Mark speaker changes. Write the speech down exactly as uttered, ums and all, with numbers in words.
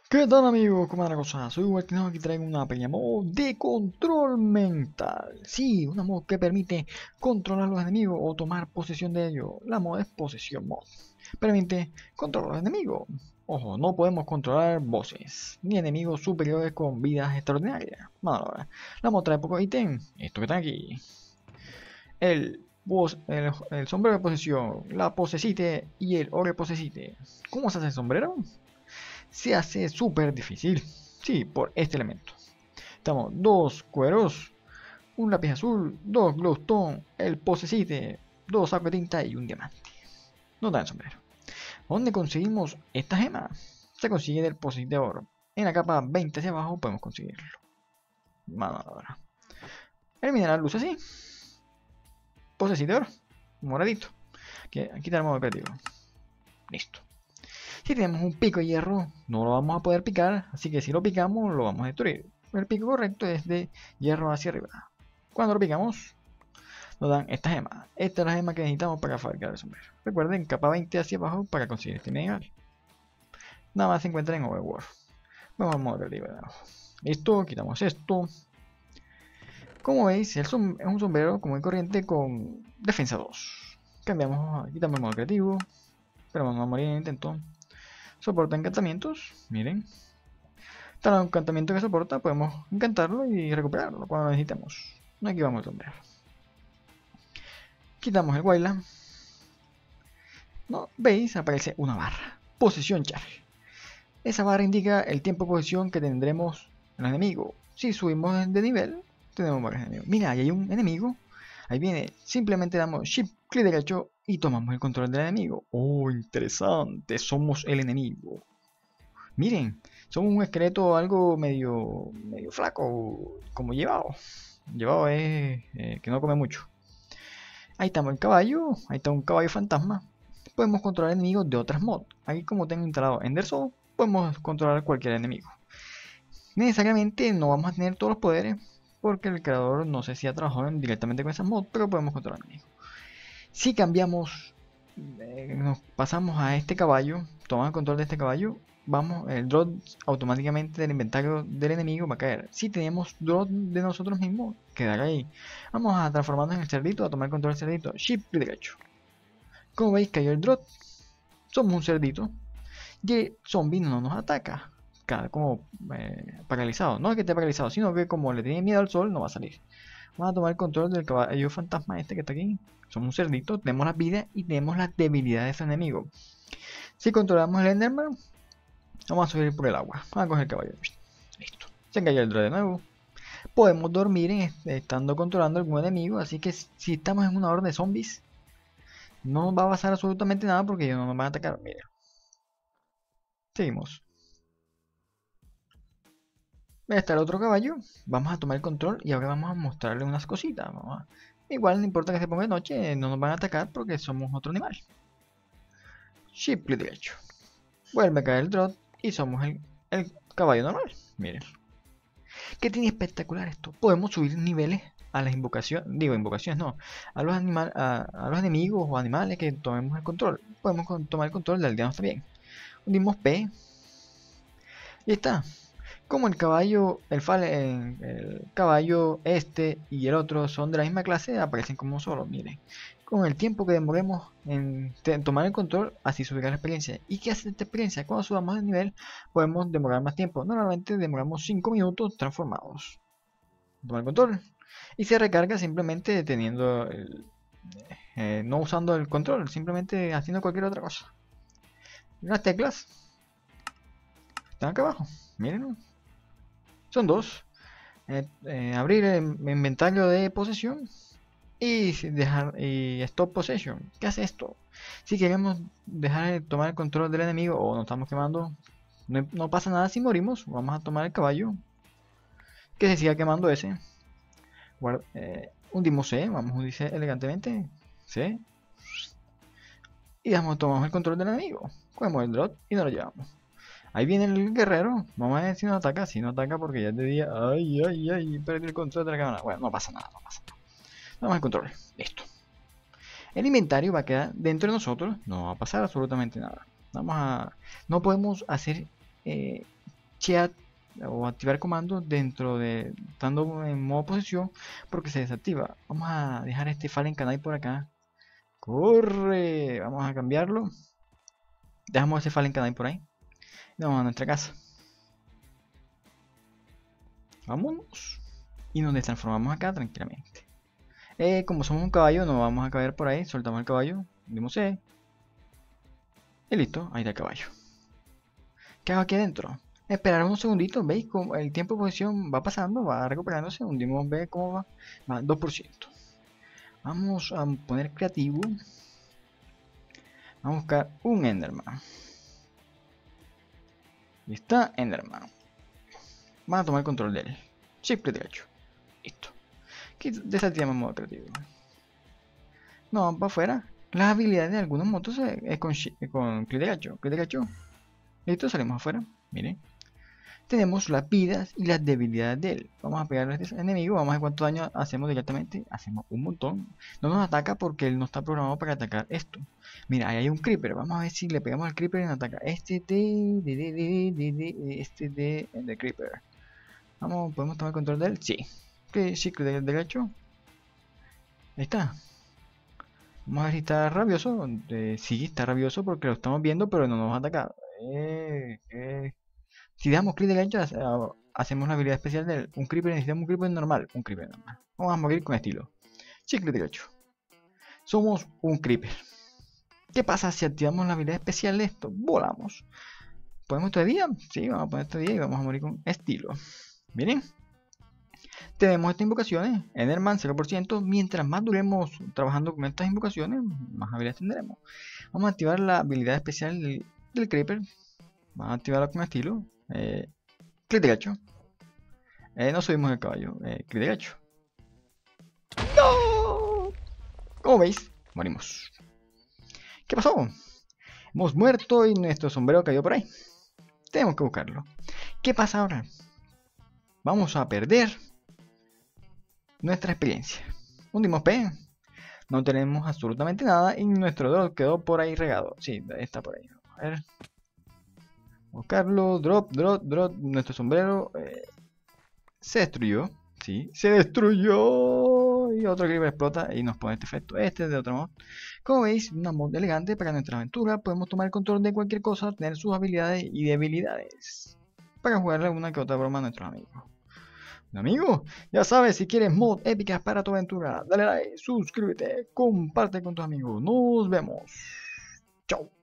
Speaker 1: ¿Qué tal amigos? ¿Cómo anda la cosa? Soy Martino, aquí traigo una pequeña mod de control mental. Sí, una mod que permite controlar a los enemigos o tomar posesión de ellos. La mod es posesión mod. Permite controlar a los enemigos. Ojo, no podemos controlar bosses, ni enemigos superiores con vidas extraordinarias. Bueno, ahora, la mod trae pocos ítems. Esto que está aquí. El, boss- el, el sombrero de posesión, la posesite y el ore posesite. ¿Cómo se hace el sombrero? Se hace súper difícil. Sí, por este elemento. Estamos dos cueros, un lápiz azul, dos glowstone, el posecite, dos sacos de tinta y un diamante. No da el sombrero. ¿Dónde conseguimos esta gema? Se consigue del posecite de oro. En la capa veinte hacia abajo podemos conseguirlo. Vamos ahora. El mineral luce así. Posecite de oro. Moradito. Aquí, aquí tenemos el creativo. Listo. Si tenemos un pico de hierro, no lo vamos a poder picar, así que si lo picamos, lo vamos a destruir. El pico correcto es de hierro hacia arriba. Cuando lo picamos, nos dan esta gema. Esta es la gema que necesitamos para fabricar el sombrero. Recuerden, capa veinte hacia abajo para conseguir este mineral. Nada más se encuentra en Overworld. Vamos al modo creativo de nuevo. Listo, quitamos esto. Como veis, es un sombrero común y corriente con defensa dos. Cambiamos, quitamos el modo creativo. Pero vamos a morir en el intento. Soporta encantamientos, miren. Cada encantamiento que soporta podemos encantarlo y recuperarlo cuando lo necesitemos. Aquí vamos a sombrero. Quitamos el Wayland. ¿No? ¿Veis? Aparece una barra. Posición charge. Esa barra indica el tiempo de posición que tendremos en el enemigo. Si subimos de nivel, tenemos varios enemigos. Mira, ahí hay un enemigo. Ahí viene. Simplemente damos shift, clic derecho y tomamos el control del enemigo. Oh, interesante. Somos el enemigo. Miren, somos un esqueleto algo medio, medio flaco, como llevado. Llevado es eh, que no come mucho. Ahí estamos el caballo, ahí está un caballo fantasma. Podemos controlar enemigos de otras mods. Aquí como tengo instalado Ender Soul, podemos controlar cualquier enemigo. Necesariamente no vamos a tener todos los poderes, porque el creador no sé si ha trabajado directamente con esas mods, pero podemos controlar enemigos. Si cambiamos, eh, nos pasamos a este caballo, tomamos el control de este caballo, vamos, el drop automáticamente del inventario del enemigo va a caer. Si tenemos drop de nosotros mismos, quedará ahí. Vamos a transformarnos en el cerdito, a tomar control del cerdito. Shift derecho. Como veis, cayó el drop. Somos un cerdito. Y el zombie no nos ataca. Queda como eh, paralizado. No es que esté paralizado, sino que como le tiene miedo al sol, no va a salir. Vamos a tomar el control del caballo fantasma este que está aquí. Somos un cerdito, tenemos las vidas y tenemos las debilidades de su enemigo. Si controlamos el Enderman, vamos a subir por el agua. Vamos a coger el caballo. Listo. Se cayó el drone de nuevo. Podemos dormir en estando controlando algún enemigo. Así que si estamos en una horda de zombies, no nos va a pasar absolutamente nada porque ellos no nos van a atacar. Miren. Seguimos. Está el otro caballo. Vamos a tomar el control y ahora vamos a mostrarle unas cositas. Vamos a... Igual no importa que se ponga de noche, no nos van a atacar porque somos otro animal. Shift clic derecho. Vuelve a caer el drop y somos el, el caballo normal. Miren. ¿Qué tiene espectacular esto? Podemos subir niveles a las invocaciones, digo invocaciones no, a los, animal, a, a los enemigos o animales que tomemos el control. Podemos con, tomar el control de aldeanos también. Unimos P. Y está. Como el caballo, el, fale, el caballo este y el otro son de la misma clase, aparecen como solo, miren. Con el tiempo que demoremos en, en tomar el control, así subirá la experiencia. ¿Y qué hace esta experiencia? Cuando subamos de nivel, podemos demorar más tiempo. Normalmente demoramos cinco minutos transformados. Tomar el control. Y se recarga simplemente teniendo el, eh, no usando el control, simplemente haciendo cualquier otra cosa. Las teclas están acá abajo, miren. Son dos. Eh, eh, abrir el inventario de posesión y dejar y stop possession. ¿Qué hace esto? Si queremos dejar de tomar el control del enemigo o nos estamos quemando, no, no pasa nada si morimos. Vamos a tomar el caballo que se siga quemando ese. Guarda, eh, hundimos C, vamos a hundir C elegantemente. C. Y damos, tomamos el control del enemigo. Cogemos el drop y nos lo llevamos. Ahí viene el guerrero. Vamos a ver si no ataca. Si no ataca porque ya es de día. Ay, ay, ay. Perdí el control de la cámara. Bueno, no pasa nada, no pasa nada. Vamos al control. Listo. El inventario va a quedar dentro de nosotros. No va a pasar absolutamente nada. Vamos a... No podemos hacer... Eh, chat o activar comandos dentro de estando en modo posición porque se desactiva. Vamos a dejar este Fallen Canai por acá. Corre, vamos a cambiarlo. Dejamos ese Fallen Canai por ahí. Y vamos a nuestra casa. Vámonos. Y nos transformamos acá tranquilamente. Eh, como somos un caballo, no vamos a caer por ahí. Soltamos el caballo. Dimos E. Y listo, ahí está el caballo. ¿Qué hago aquí adentro? Esperar unos segunditos, ¿veis? Como el tiempo de posición va pasando, va recuperándose. Hundimos B, ¿cómo va? Va, dos por ciento. Vamos a poner creativo. Vamos a buscar un Enderman. Y está Enderman. Vamos a tomar el control de él. Shift clic derecho. Listo. Aquí desactivamos modo creativo. No, vamos para afuera. Las habilidades de algunos motos es con, con clic derecho. Clic derecho. Listo, salimos afuera. Miren. Tenemos las vidas y las debilidades de él. Vamos a pegarle a este enemigo. Vamos a ver cuánto daño hacemos directamente. Hacemos un montón. No nos ataca porque él no está programado para atacar esto. Mira, ahí hay un creeper. Vamos a ver si le pegamos al creeper y nos ataca. Este de, de, de, de, de, de este de, de creeper. Vamos, ¿podemos tomar control de él? Sí. ¿Qué? Sí, clic derecho. Ahí está. Vamos a ver si está rabioso. Eh, sí, está rabioso porque lo estamos viendo, pero no nos va a atacar. Eh, eh. Si damos clic derecho, hacemos la habilidad especial de un creeper. Necesitamos un creeper normal. Un creeper normal. Vamos a morir con estilo. Sí, clic derecho. Somos un creeper. ¿Qué pasa si activamos la habilidad especial de esto? Volamos. ¿Ponemos todavía? Sí, vamos a poner todavía y vamos a morir con estilo. Miren. Tenemos estas invocaciones. Enderman cero por ciento. Mientras más duremos trabajando con estas invocaciones, más habilidades tendremos. Vamos a activar la habilidad especial del, del creeper. Vamos a activarla con estilo. Eh, clic derecho. Eh, no subimos el caballo. Eh, clic derecho. ¡No! Como veis, morimos. ¿Qué pasó? Hemos muerto y nuestro sombrero cayó por ahí. Tenemos que buscarlo. ¿Qué pasa ahora? Vamos a perder nuestra experiencia. Hundimos P. No tenemos absolutamente nada y nuestro drop quedó por ahí regado. Sí, está por ahí. Vamos a ver. Buscarlo. Drop, drop, drop. Nuestro sombrero eh, se destruyó. Sí, se destruyó. Y otro creeper explota y nos pone este efecto. Este es de otro mod. Como veis, una mod elegante para nuestra aventura. Podemos tomar el control de cualquier cosa, tener sus habilidades y debilidades. Para jugarle alguna que otra broma a nuestros amigos. Amigo, ya sabes, si quieres mod épicas para tu aventura, dale like, suscríbete, comparte con tus amigos. Nos vemos. Chao.